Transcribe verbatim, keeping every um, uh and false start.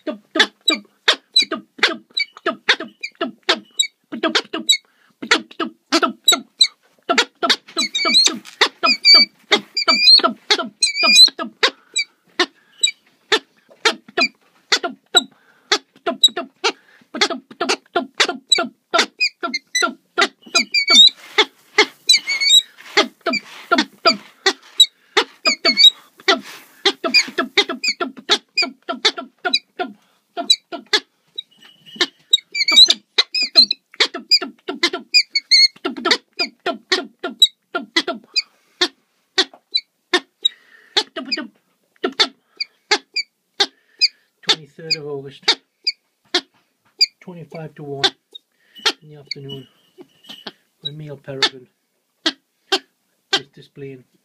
twenty-third of August, twenty-five to one in the afternoon, when Neil Peregrine is displaying